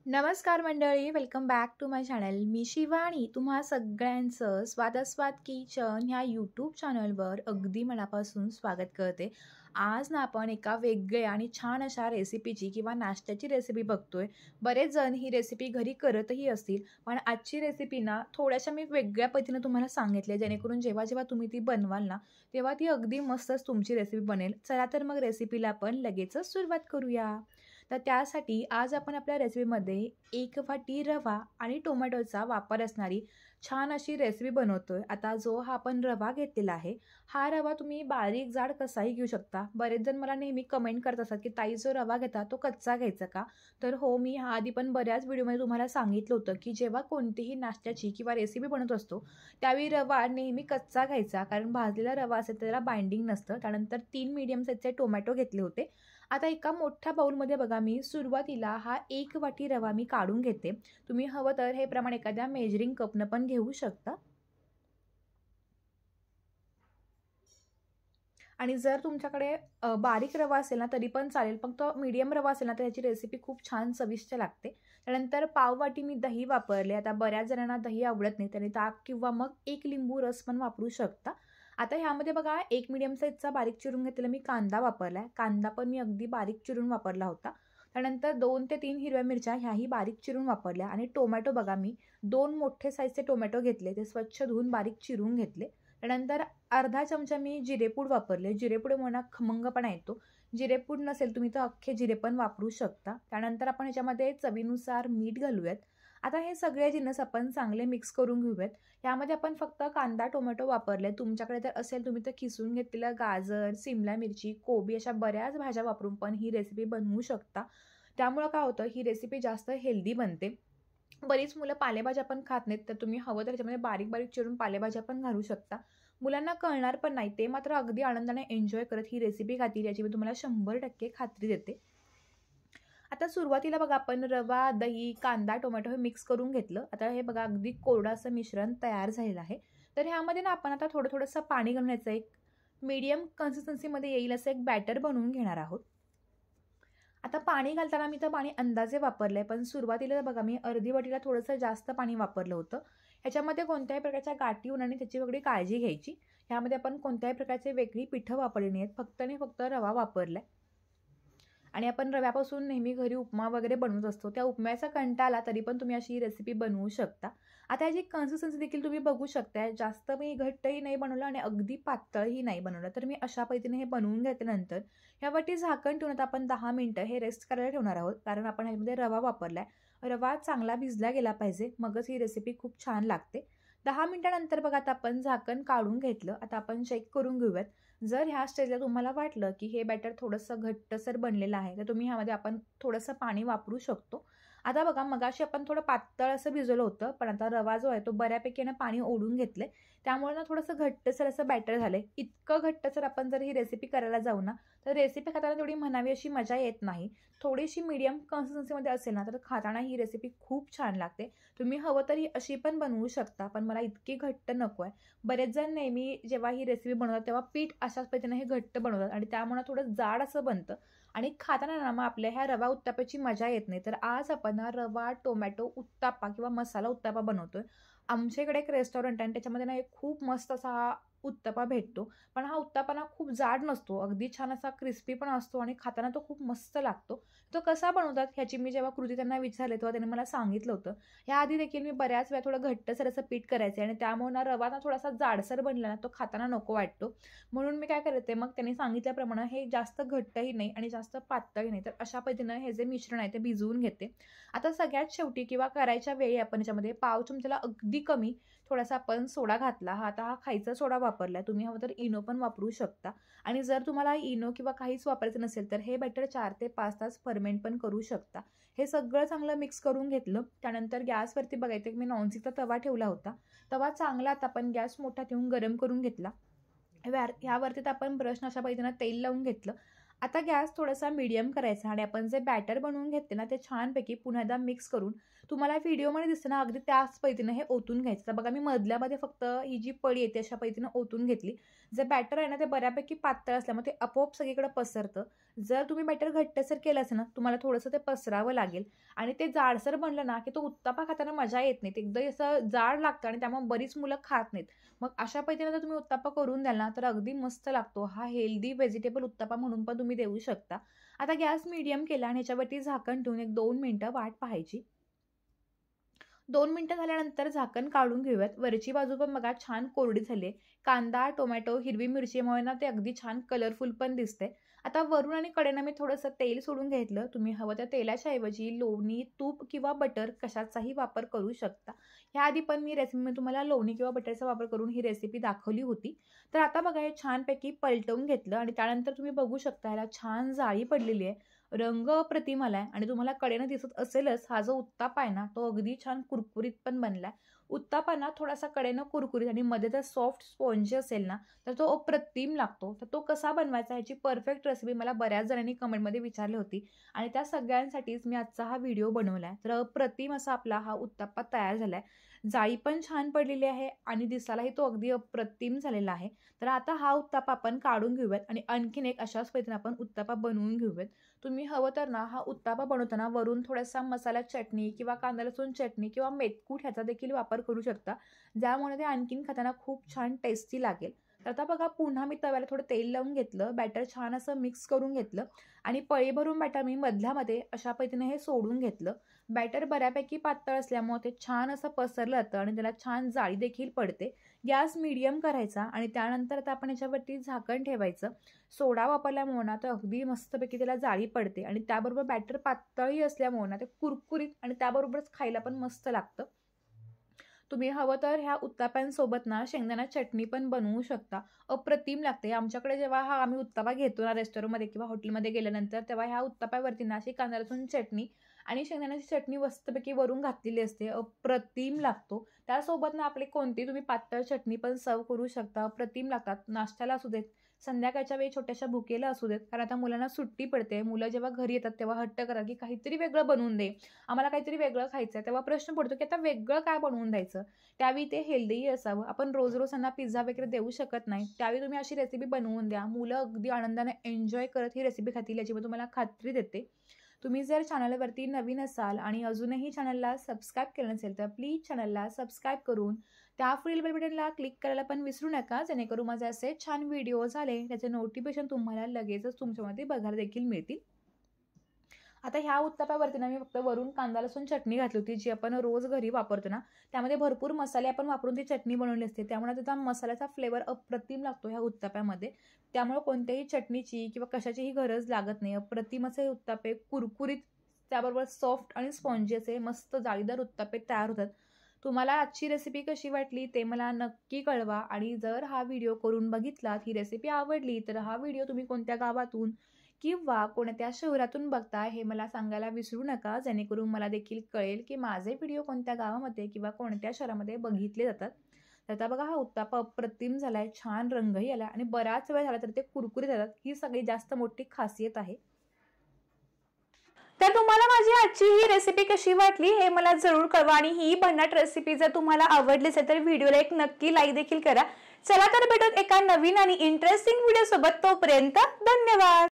नमस्कार मंडळी, welcome back to my channel. मी शिवानी तुम्हा सगळ्यांचं स्वादास्वाद किचन ह्या यूट्यूब चॅनलवर अगदी मनापासून स्वागत करते. आज ना आपण एका वेगळ्या आणि छान अशा रेसिपीची किंवा नाश्त्याची रेसिपी बघतोय. बरेच जण ही रेसिपी घरी करतही असतील, पण आजची रेसिपी ना थोड्याशा मी वेगळ्या पद्धतीने तुम्हाला सांगितले, जेणेकरून जेव्हा जेव्हा तुम्ही ती बनवाल ना, तेव्हा ती अगदी मस्तच तुमची रेसिपी बनेल. चला तर मग रेसिपीला आपण लगेचच सुरुवात करूया. तर त्यासाठी आज आपण आपल्या रेसिपीमध्ये 1 वाटी रवा आणि टोमॅटोचा वापर असणारी छान अशी रेसिपी बनवतोय. आता जो हा आपण रवा घेतलेला आहे, हा रवा तुम्ही बारीक जाड कसाही घेऊ शकता. बरेच जण मला नेहमी कमेंट करत असतात, की ताई जो रवा घेता तो कच्चा घ्यायचा का? तर हो, मी ह्या आधी पण बऱ्याच व्हिडिओमध्ये तुम्हाला सांगितलं होतं, की जेव्हा कोणतीही नाश्त्याची किंवा रेसिपी बनवत असतो, त्यावेळी रवा नेहमी कच्चा घ्यायचा. कारण भाजलेला रवा असेल तर त्याला बाइंडिंग नसतं. त्यानंतर 3 मीडियम साईजचे टोमॅटो घेतले होते. आता एका मोठ्या बाउलमध्ये बघा, मी सुरुवातीला हा 1 वाटी रवा मी काढून घेते. तुम्ही हवं तर हे प्रमाण एखाद्या मेजरिंग कपनं पण घेऊ शकता. आणि जर तुमच्याकडे बारीक रवा असेल ना तरी पण चालेल, फक्त मीडियम रवा असेल ना तर ह्याची रेसिपी खूप छान चविष्ट लागते. त्यानंतर पाव वाटी मी दही वापरले. आता बऱ्याच जणांना दही आवडत नाही, त्याने ताक किंवा मग 1 लिंबू रस पण वापरू शकता. आता ह्यामध्ये बघा, 1 मीडियम साईजचा बारीक चिरून घेतलेला मी कांदा वापरला. कांदा पण मी अगदी बारीक चिरून वापरला होता. त्यानंतर 2 ते 3 हिरव्या मिरच्या ह्याही बारीक चिरून वापरल्या. आणि टोमॅटो बघा, मी 2 मोठे साईजचे टोमॅटो घेतले, ते स्वच्छ धुवून बारीक चिरून घेतले. त्यानंतर अर्धा चमचा मी जिरेपूड वापरले. जिरेपूडमुळे ना खमंगपणा येतो. जिरेपूड नसेल तुम्ही तर अख्खे जिरे पण वापरू शकता. त्यानंतर आपण ह्याच्यामध्ये चवीनुसार मीठ घालूयात. आता हे सगळे जिन्नस आपण चांगले मिक्स करून घेऊयात. यामध्ये आपण फक्त कांदा टोमॅटो वापरले. तुमच्याकडे जर असेल तुम्ही तर किसून घेतलेलं गाजर, सिमला मिरची, कोबी अशा बऱ्याच भाज्या वापरून पण ही रेसिपी बनवू शकता. त्यामुळं काय होतं, ही रेसिपी जास्त हेल्दी बनते. बरीच मुलं पालेभाज्या पण खात नाहीत, तर तुम्ही हवं तर त्याच्यामध्ये बारीक बारीक चिरून पालेभाज्या पण घालू शकता. मुलांना कळणार पण नाही, ते मात्र अगदी आनंदाने एन्जॉय करत ही रेसिपी खातील याची मी तुम्हाला 100% खात्री देते. आता सुरुवातीला बघा, आपण रवा, दही, कांदा, टोमॅटो हे मिक्स करून घेतलं. आता हे बघा, अगदी कोरडं असं मिश्रण तयार झालेलं आहे. तर ह्यामध्ये ना आपण आता थोडंसं पाणी घालून याचं एक मीडियम कन्सिस्टन्सीमध्ये येईल असं एक बॅटर बनवून घेणार आहोत. आता पाणी घालताना मी तर पाणी अंदाजे वापरलंय, पण सुरुवातीला बघा मी अर्धी वाटीला थोडंसं जास्त पाणी वापरलं होतं. ह्याच्यामध्ये कोणत्याही प्रकारच्या गाठी होणार नाही, त्याची वेगळी काळजी घ्यायची. ह्यामध्ये आपण कोणत्याही प्रकारचे वेगळी पिठं वापरली नाहीत, फक्त आणि फक्त रवा वापरलाय. आणि आपण रव्यापासून नेहमी घरी उपमा वगैरे बनवत असतो. त्या उपम्याचा कंटाळा आला तरी पण तुम्ही अशी रेसिपी बनवू शकता. आता याची कन्सिस्टन्सी देखील तुम्ही बघू शकता. जास्त मी घट्टही नाही बनवलं आणि अगदी पातळही नाही बनवलं. तर मी अशा पद्धतीने हे बनवून घेतल्यानंतर ह्यावरती झाकण ठेवून आता आपण 10 मिनिटं हे रेस्ट करायला ठेवणार आहोत. कारण आपण ह्यामध्ये रवा वापरलाय. रवा चांगला भिजला गेला पाहिजे, मगच ही रेसिपी खूप छान लागते. 10 मिनिटानंतर बघा, आता आपण झाकण काढून घेतलं. आता आपण चेक करून घेऊयात. जर ह्या स्टेजला तुम्हाला वाटलं की हे बॅटर थोडंसं घट्टसर बनलेलं आहे, तर तुम्ही ह्यामध्ये आपण थोडंसं पाणी वापरू शकतो. आता बघा, मगाशी आपण थोडं पातळ असं भिजवलं होतं, पण आता रवा जो आहे तो बऱ्यापैकी ना पाणी ओढून घेतलंय. त्यामुळे ना थोडंसं घट्टसर असं बॅटर झालंय. इतकं घट्टसर आपण जर ही रेसिपी करायला जाऊ ना, तर रेसिपी खाताना तेवढी म्हणावी अशी मजा येत नाही. थोडीशी मीडियम कन्सिस्टन्सीमध्ये असेल ना, तर खाताना ही रेसिपी खूप छान लागते. तुम्ही हवं तर ही अशी पण बनवू शकता, पण मला इतकी घट्ट नको आहे. बरेच जण नेहमी जेव्हा ही रेसिपी बनवतात तेव्हा पीठ अशाच पद्धतीने हे घट्ट बनवतात आणि त्यामुळे थोडं जाड असं बनतं आणि खाताना ना मग आपल्या ह्या रवा उत्ताप्याची मजा येत नाही. तर आज आपण ना रवा टोमॅटो उत्तापा किंवा मसाला उत्तापा बनवतोय. आमच्या इकडे एक रेस्टॉरंट आहे आणि त्याच्यामध्ये ना एक खूप मस्त असा हा उत्तपा भेटतो. पण हा उत्तपा ना खूप जाड नसतो, अगदी छान असा क्रिस्पी पण असतो आणि खाताना तो खूप मस्त लागतो. तो कसा बनवतात ह्याची मी जेव्हा कृती त्यांना विचारले तेव्हा त्यांनी मला सांगितलं होतं. ह्याआधी देखील मी बऱ्याच वेळा थोडं घट्टसर असं पीठ करायचे आणि त्यामुळे ना रवा ना थोडासा जाडसर बनला ना, तो खाताना नको वाटतो. म्हणून मी काय करते, मग त्यांनी सांगितल्याप्रमाणे हे जास्त घट्टही नाही आणि जास्त पातळही नाही, तर अशा पद्धतीनं हे जे मिश्रण आहे ते भिजवून घेते. आता सगळ्यात शेवटी किंवा करायच्या वेळी आपण याच्यामध्ये पाव चमच्याला अगदी कमी थोडासा आपण सोडा घातला. आता हा खायचा सोडा वापरला, तुम्ही हवं तर इनो पण वापरू शकता. आणि जर तुम्हाला इनो किंवा काहीच वापरायचं नसेल तर हे बॅटर 4 ते 5 तास फर्मेंट पण करू शकता. हे सगळं चांगलं मिक्स करून घेतलं. त्यानंतर गॅसवरती बघायचं की मी नॉनस्टिकचा तवा ठेवला होता. तवा चांगला आता आपण गॅस मोठा ठेवून गरम करून घेतला. ह्यावरती आपण ब्रश अशा पद्धतीनं तेल लावून घेतलं. आता गॅस थोडासा मीडियम करायचा आणि आपण जे बॅटर बनवून घेतले ना, ते छानपैकी पुन्हा एकदा मिक्स करून तुम्हाला व्हिडिओमध्ये दिसतं ना, अगदी त्याच पद्धतीनं हे ओतून घ्यायचं. तर बघा, मी मधल्यामध्ये फक्त ही जी पळी येते अशा पद्धतीनं ओतून घेतली. जे बॅटर आहे ना ते बऱ्यापैकी पातळ असल्यामुळे ते आपोआप सगळीकडे पसरतं. जर तुम्ही बॅटर घट्टसर केलं असेल ना, तुम्हाला थोडंसं ते पसरावं लागेल आणि ते जाडसर बनलं ना, की तो उत्तप्पा खाताना मजा येत नाही. ते एकदम असं जाड लागतं आणि त्यामुळे बरीच मुलं खात नाहीत. मग अशा पद्धतीने जर तुम्ही उत्तप्पा करून द्याल ना, तर अगदी मस्त लागतो. हा हेल्दी व्हेजिटेबल उत्तप्पा म्हणून पण तुम्ही देऊ शकता. आता गॅस मीडियम केला आणि ह्याच्यावरती झाकण ठेवून एक 2 मिनिटं वाट पाहायची. 2 मिनिटं झाल्यानंतर झाकण काढून घेऊयात. वरची बाजू पण बघा छान कोरडी झाली आहे. कांदा, टोमॅटो, हिरवी मिरचीमुळे ना ते अगदी छान कलरफुल पण दिसतंय. आता वरून आणि कडेनं मी थोडंसं तेल सोडून घेतलं. तुम्ही हवं त्या तेलाच्या ऐवजी लोणी, तूप किंवा बटर कशाचाही वापर करू शकता. ह्याआधी पण मी रेसिपीमध्ये तुम्हाला लोणी किंवा बटरचा वापर करून ही रेसिपी दाखवली होती. तर आता बघा हे छानपैकी पलटवून घेतलं आणि त्यानंतर तुम्ही बघू शकता ह्याला छान जाळी पडलेली आहे. रंग अप्रतिम आलाय आणि तुम्हाला कडेनं दिसत असेलच हा जो उत्तापा आहे ना तो अगदी छान कुरकुरीत पण बनलाय. उत्तापा ना थोडासा कडेनं कुरकुरीत आणि मध्ये जर सॉफ्ट स्पॉन्जी असेल ना तर तो अप्रतिम लागतो. तर तो कसा बनवायचा ह्याची परफेक्ट रेसिपी मला बऱ्याच जणांनी कमेंटमध्ये विचारली होती आणि त्या सगळ्यांसाठीच मी आजचा हा व्हिडिओ बनवलाय. तर अप्रतिम असा आपला हा उत्तापा तयार झालाय. जाळी पण छान पडलेली आहे आणि दिसायलाही तो अगदी अप्रतिम झालेला आहे. तर आता हा उत्तापा आपण काढून घेऊयात आणि आणखीन एक अशाच पद्धतीने आपण उत्तापा बनवून घेऊयात. तुम्ही हवं तर ना हा उत्तापा बनवताना वरून थोडासा मसाला चटणी किंवा कांदा लसूण चटणी किंवा मेथकूट ह्याचा देखील वापर करू शकता, ज्यामुळे ते आणखीन खाताना खूप छान टेस्टी लागेल. तर आता बघा पुन्हा मी तव्याला थोडं तेल लावून घेतलं, बॅटर छान असं मिक्स करून घेतलं आणि पळी भरून बॅटर मी मधल्यामध्ये अशा पद्धतीने हे सोडून घेतलं. बॅटर बऱ्यापैकी पातळ असल्यामुळे ते छान असं पसरलं जातं आणि त्याला छान जाळी देखील पडते. गॅस मीडियम करायचा आणि त्यानंतर आता आपण याच्यावरती झाकण ठेवायचं. सोडा वापरल्यामुळे ना तर अगदी मस्तपैकी त्याला जाळी पडते आणि त्याबरोबर बॅटर पातळही असल्यामुळे ना ते कुरकुरीत आणि त्याबरोबरच खायला पण मस्त लागतं. तुम्ही हवं तर ह्या उत्ताप्यांसोबत ना शेंगदाणा चटणी पण बनवू शकता. अप्रतिम लागते. आमच्याकडे जेव्हा आम्ही उत्तापा घेतो ना रेस्टॉरंटमध्ये किंवा हॉटेलमध्ये गेल्यानंतर तेव्हा ह्या उत्ताप्यावरती ना अशी कांदा लसूण चटणी आणि शेंगदाण्याची चटणी मस्तपैकी वरून घातलेली असते. अप्रतिम लागतो. त्यासोबत ना आपली कोणती तुम्ही पातळ चटणी पण सर्व्ह करू शकता. अप्रतिम लागतात. नाश्त्याला असू देत, संध्याकाळच्या वेळी छोट्याशा भुकेला असू देत. कारण आता मुलांना सुट्टी पडते. मुलं जेव्हा घरी येतात तेव्हा हट्ट करा की काहीतरी वेगळं बनवून दे. आम्हाला काहीतरी वेगळं खायचं आहे. तेव्हा प्रश्न पडतो की आता वेगळं काय बनवून द्यायचं. त्यावेळी ते हेल्दीही असावं. आपण रोज रोज त्यांना पिझ्झा वगैरे देऊ शकत नाही. त्यावेळी तुम्ही अशी रेसिपी बनवून द्या. मुलं अगदी आनंदाने एन्जॉय करत ही रेसिपी खातील याची मी तुम्हाला खात्री देते. तुम्ही जर चॅनलवरती नवीन असाल आणि अजूनही चॅनलला सबस्क्राईब केलं नसेल तर प्लीज चॅनलला सबस्क्राईब करून त्या पुढील बेल बटनला क्लिक करायला पण विसरू नका, जेणेकरून माझे असे छान व्हिडिओ झाले त्याचे नोटिफिकेशन तुम्हाला लगेचच तुमच्यामध्ये बघायला देखील मिळतील. आता ह्या उत्ताप्यावरती ना मी फक्त वरून कांदा लसूण चटणी घातली होती, जी आपण रोज घरी वापरतो ना. त्यामध्ये भरपूर मसाले आपण वापरून ती चटणी बनवली असते, त्यामुळे त्याचा मसाल्याचा फ्लेवर अप्रतिम लागतो ह्या उत्ताप्यामध्ये. त्यामुळे कोणत्याही चटणीची किंवा कशाचीही गरज लागत नाही. अप्रतिम असे उत्तापे कुरकुरीत, त्याबरोबर सॉफ्ट आणि स्पॉन्जी असे मस्त जाळीदार उत्तापे तयार होतात. तुम्हाला आजची रेसिपी कशी वाटली ते मला नक्की कळवा आणि जर हा व्हिडिओ करून बघितलात, ही रेसिपी आवडली तर हा व्हिडिओ तुम्ही कोणत्या गावातून किंवा कोणत्या शहरातून बघताय हे मला सांगायला विसरू नका, जेणेकरून मला देखील कळेल की माझे व्हिडिओ कोणत्या गावामध्ये किंवा कोणत्या शहरामध्ये बघितले जातात. तर आता बघा हा उत्तापा अप्रतिम झालाय, छान रंगही आला आणि बराच वेळ झाला तर ते कुरकुरीत येतात. ही सगळी जास्त मोठी खासियत आहे. तर तुम्हाला माझी आजची ही रेसिपी कशी वाटली हे मला जरूर कळवा आणि ही भन्नाट रेसिपी जर तुम्हाला आवडली असेल तर व्हिडिओला एक नक्की लाईक देखील करा. चला तर भेटूत एका नवीन आणि इंटरेस्टिंग व्हिडिओ सोबत. तोपर्यंत धन्यवाद.